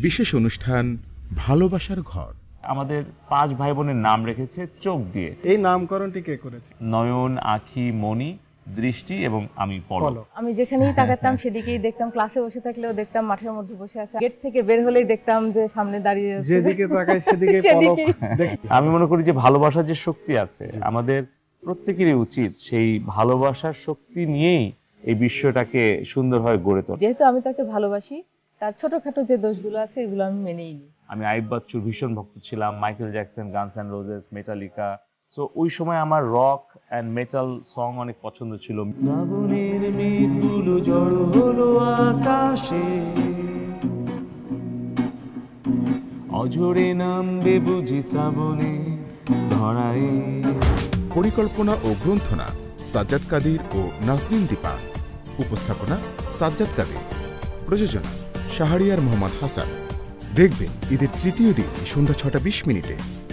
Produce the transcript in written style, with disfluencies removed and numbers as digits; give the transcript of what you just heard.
বিশেষ অনুষ্ঠান ভালোবাসার ঘর। আমাদের 5 ভাই বোনের নাম রেখেছে চোখ দিয়ে। এই নামকরণটি কে করেছে? নয়ন, আখি, মনি, দৃষ্টি এবং আমি পলক। আমি যেখানেই তাকাতাম সেদিকেই দেখতাম, ক্লাসে বসে থাকলেও দেখতাম, মাঠের মধ্যে বসে আছে, গেট থেকে বের হলেই দেখতাম যে সামনে দাঁড়িয়ে আছে, যেদিকে তাকাই সেদিকে পলক। আমি মনে করি যে ভালোবাসার যে শক্তি আছে আমাদের প্রত্যেকেরই উচিত সেই ভালোবাসার শক্তি নিয়েই এই বিশ্বটাকে সুন্দরভাবে গড়ে তোলা। যেহেতু আমি তাকে ভালোবাসি, তার ছোটখাটো যে দোষগুলো আছে এগুলো আমি মেনেই নিই। আমি আইয়ুব বাচ্চুর ভীষণ ভক্ত ছিলাম, Michael Jackson, Guns and Roses, Metallica. So ওই সময় আমার রক অ্যান্ড মেটাল সং অনেক পছন্দ ছিল। শ্রাবণের মেঘগুলো জড়ো হলো আকাশে, অঝরে নামবে বুঝি শ্রাবণে ধরায়। পরিকল্পনা ও গ্রন্থনা সাজ্জাদ কাদির ও নাসরিন দীপা। উপস্থাপনা সাজ্জাদ কাদির। প্রযোজনা শাহরিয়ার মোহাম্মদ হাসান। দেখবেন ঈদের তৃতীয় দিন সন্ধ্যা 6টা 20 মিনিটে।